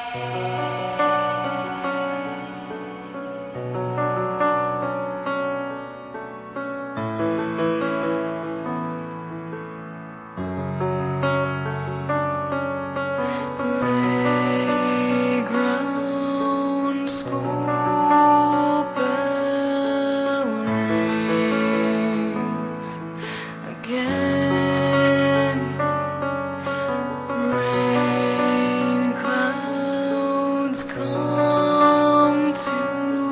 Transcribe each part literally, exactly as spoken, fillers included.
Playground, school bell rings again. Rain clouds come to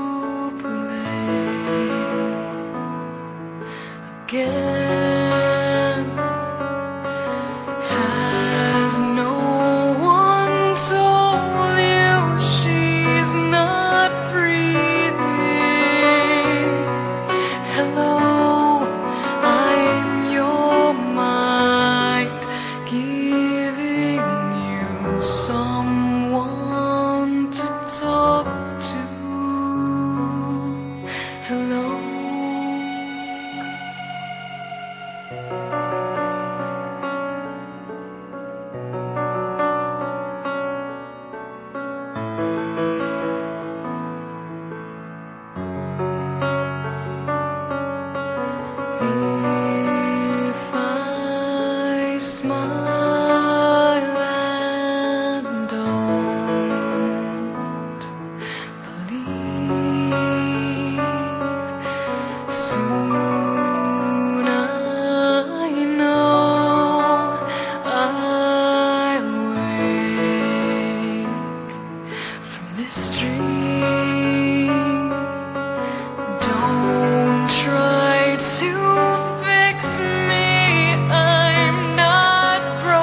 play again. Has no one told you she's not breathing? Hello, I'm your mind, giving you someone to talk to. Hello. If I smile and don't believe, soon I know I'll wake from this dream. Don't try to fix me, I'm not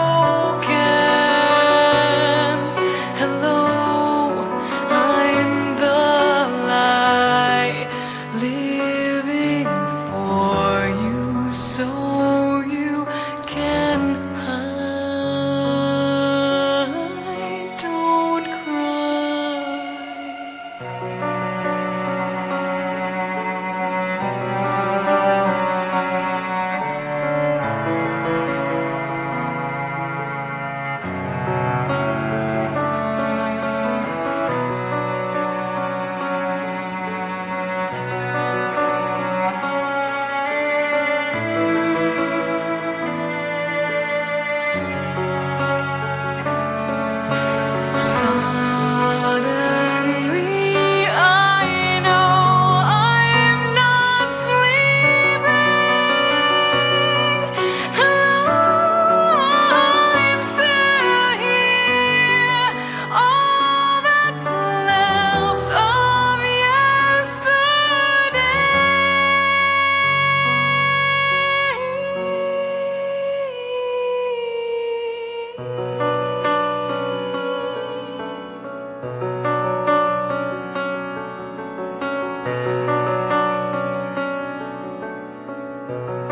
broken. Hello, I'm the light living for you, so you can hide. Don't cry. Suddenly I know I'm not sleeping. Hello, I'm still here. All that's left of yesterday.